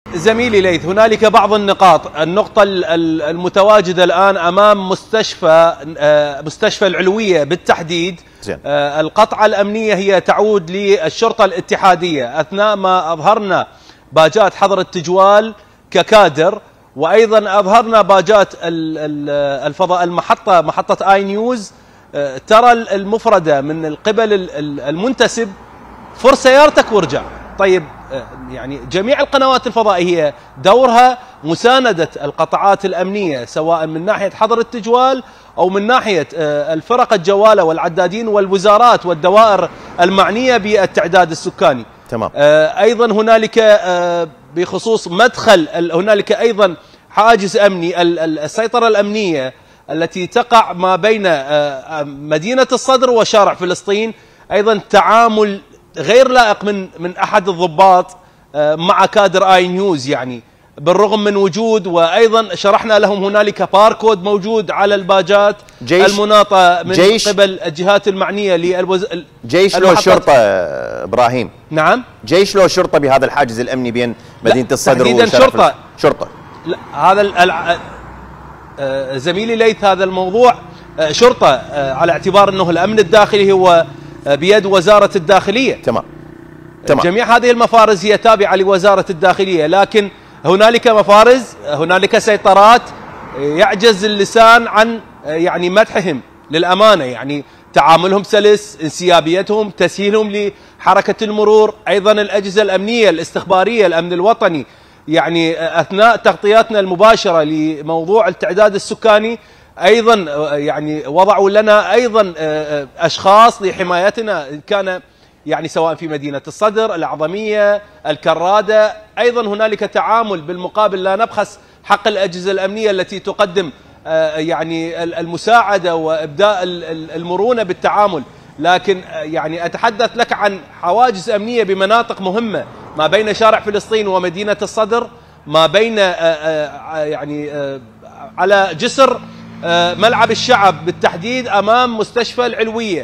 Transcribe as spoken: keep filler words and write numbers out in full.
زميلي ليث، هنالك بعض النقاط. النقطة المتواجدة الآن أمام مستشفى مستشفى العلوية بالتحديد. زين. القطعة الأمنية هي تعود للشرطة الاتحادية أثناء ما أظهرنا باجات حظر التجوال ككادر، وأيضا أظهرنا باجات الفضاء المحطة محطة آي نيوز. ترى المفردة من القبل المنتسب فر سيارتك وارجع. طيب يعني جميع القنوات الفضائية دورها مساندة القطاعات الأمنية سواء من ناحية حظر التجوال أو من ناحية الفرق الجوالة والعدادين والوزارات والدوائر المعنية بالتعداد السكاني. تمام. أيضا هنالك بخصوص مدخل، هنالك أيضا حاجز أمني، السيطرة الأمنية التي تقع ما بين مدينة الصدر وشارع فلسطين، أيضا تعامل غير لائق من من احد الضباط مع كادر اي نيوز، يعني بالرغم من وجود، وايضا شرحنا لهم هنالك باركود موجود على الباجات جيش المناطه من جيش قبل الجهات المعنيه للوز... جيش لو شرطه ابراهيم. نعم، جيش لو شرطه بهذا الحاجز الامني بين مدينه الصدر تحديدا شرطه شرطه لا هذا ال... زميلي ليث، هذا الموضوع شرطه على اعتبار انه الامن الداخلي هو بيد وزارة الداخلية. تمام. تمام. جميع هذه المفارز هي تابعة لوزارة الداخلية، لكن هنالك مفارز، هنالك سيطرات يعجز اللسان عن يعني مدحهم للأمانة، يعني تعاملهم سلس، انسيابيتهم، تسهيلهم لحركة المرور، أيضا الأجهزة الأمنية الاستخبارية الأمن الوطني، يعني أثناء تغطياتنا المباشرة لموضوع التعداد السكاني أيضا يعني وضعوا لنا أيضا أشخاص لحمايتنا، كان يعني سواء في مدينة الصدر، الأعظمية، الكرادة. أيضا هنالك تعامل بالمقابل، لا نبخس حق الأجهزة الأمنية التي تقدم يعني المساعدة وإبداء المرونة بالتعامل، لكن يعني أتحدث لك عن حواجز أمنية بمناطق مهمة ما بين شارع فلسطين ومدينة الصدر، ما بين يعني على جسر ملعب الشعب بالتحديد أمام مستشفى العلوية.